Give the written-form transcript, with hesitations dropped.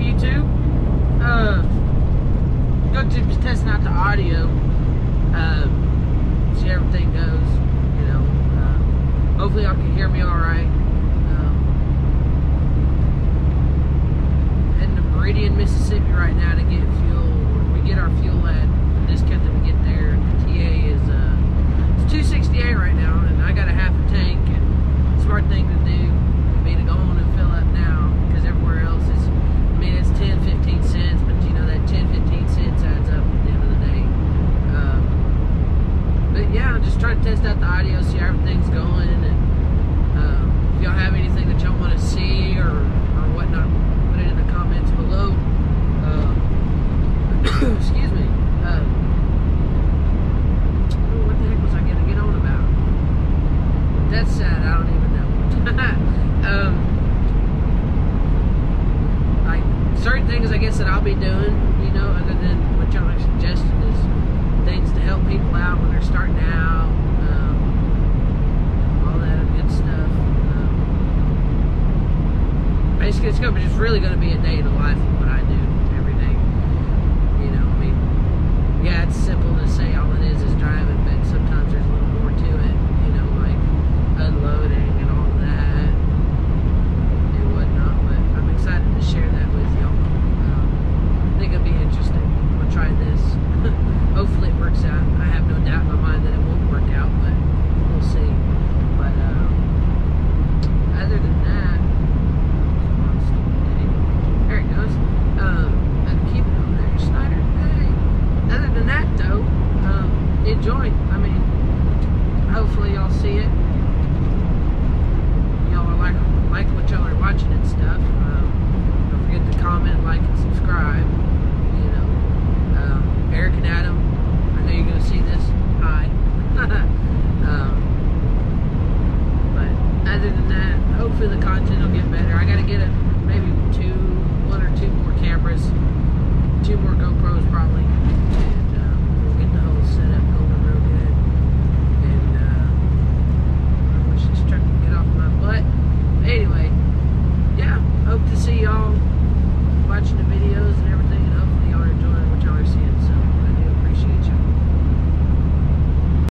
YouTube? Just testing out the audio. See how everything goes. You know, hopefully y'all can hear me all right. Heading to Meridian, Mississippi right now to get fuel. We get our fuel at the discount that we get there. The TA is it's $2.68 right now, and I got a half a tank. And smart thing to do would be to go on and fill up now, because everywhere else is, I mean, it's 10-15 cents, but you know that 10-15 cents adds up at the end of the day. But yeah, I'm just trying to test out the audio, see how everything's going, and if y'all have anything that y'all want to see or whatnot, put it in the comments below. Excuse me. What the heck was I going to get on about? That's sad. I don't even know. Like certain things, I guess, that I'll be doing, you know, other than what y'all are suggesting, is things to help people out when they're starting out, all that good stuff. Basically, it's just really going to be a day in the life of what I do every day. You know, I mean, yeah, it's simple to say all it is driving, but sometimes there's a little more to it, you know, like unloading and all that and whatnot. But I'm excited to share that with y'all. I think it'll be interesting. I'm going to try this. Hopefully it works out. I have no doubt in my mind that it won't work out, but we'll see. But other than that, there it goes. Keep it on there, Snyder. Hey. Other than that, though, enjoy. I mean, hopefully y'all see it. Y'all are like what y'all are watching and stuff. Don't forget to comment, like, and subscribe. You know, Eric and Adam, I know you're gonna see this. Hi. But other than that, hopefully the content will get better. I gotta get maybe one or two more cameras, 2 more GoPros probably.